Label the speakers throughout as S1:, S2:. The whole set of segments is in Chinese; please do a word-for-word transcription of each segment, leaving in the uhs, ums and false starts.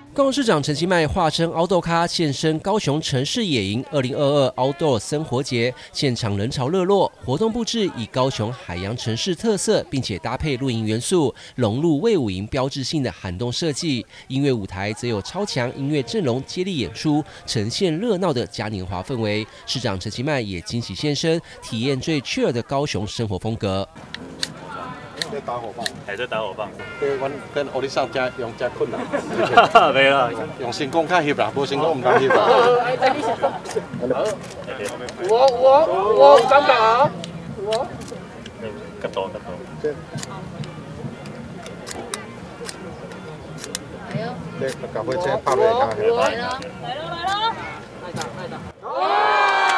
S1: 高雄市长陈其迈化身凹豆咖现身高雄城市野营二零二二 Outdoor 生活节，现场人潮热络，活动布置以高雄海洋城市特色，并且搭配露营元素，融入卫武营标志性的涵洞设计。音乐舞台则有超强音乐阵容接力演出，呈现热闹的嘉年华氛围。市长陈其迈也惊喜现身，体验最 chill 的高雄生活风格。
S2: 在打火棒，
S3: 还在打火棒。
S2: 对，阮跟学历上加用加困难。
S3: 没啦，
S2: 用成功较翕啦，无成功唔当翕啦。
S4: 我我我敢打，我。
S3: 吉多吉多。
S4: 係啊。
S2: 你搞會車拍落嚟㗎。
S4: 來啦，來啦，來啦。快打，快打。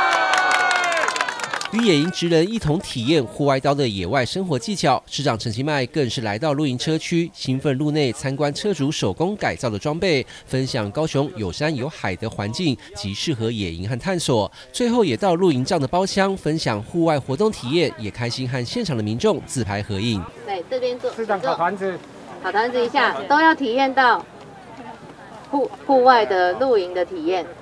S1: 与野营职人一同体验户外刀的野外生活技巧，市长陈其迈更是来到露营车区，兴奋入内参观车主手工改造的装备，分享高雄有山有海的环境及适合野营和探索。最后也到露营帐的包厢分享户外活动体验，也开心和现场的民众自拍合影。
S5: 在这边做，
S4: 市长烤团子，
S5: 烤团子一下，都要体验到户户外的露营的体验。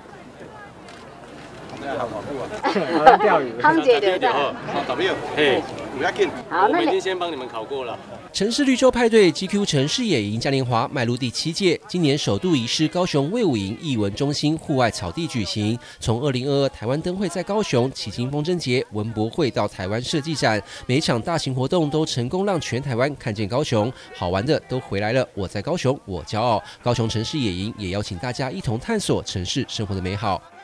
S4: 钓鱼，
S5: 康姐留在。
S2: 好，代表，嘿，不要紧。
S5: 好，那你
S3: 我们已经先帮你们考过了。
S1: 城市绿洲派对 G Q 城市野营嘉年华迈入第七届，今年首度移师高雄卫武营艺文中心户外草地举行。从二零二二台湾灯会在高雄、旗津风筝节、文博会到台湾设计展，每一场大型活动都成功让全台湾看见高雄，好玩的都回来了。我在高雄，我骄傲。高雄城市野营也邀请大家一同探索城市生活的美好。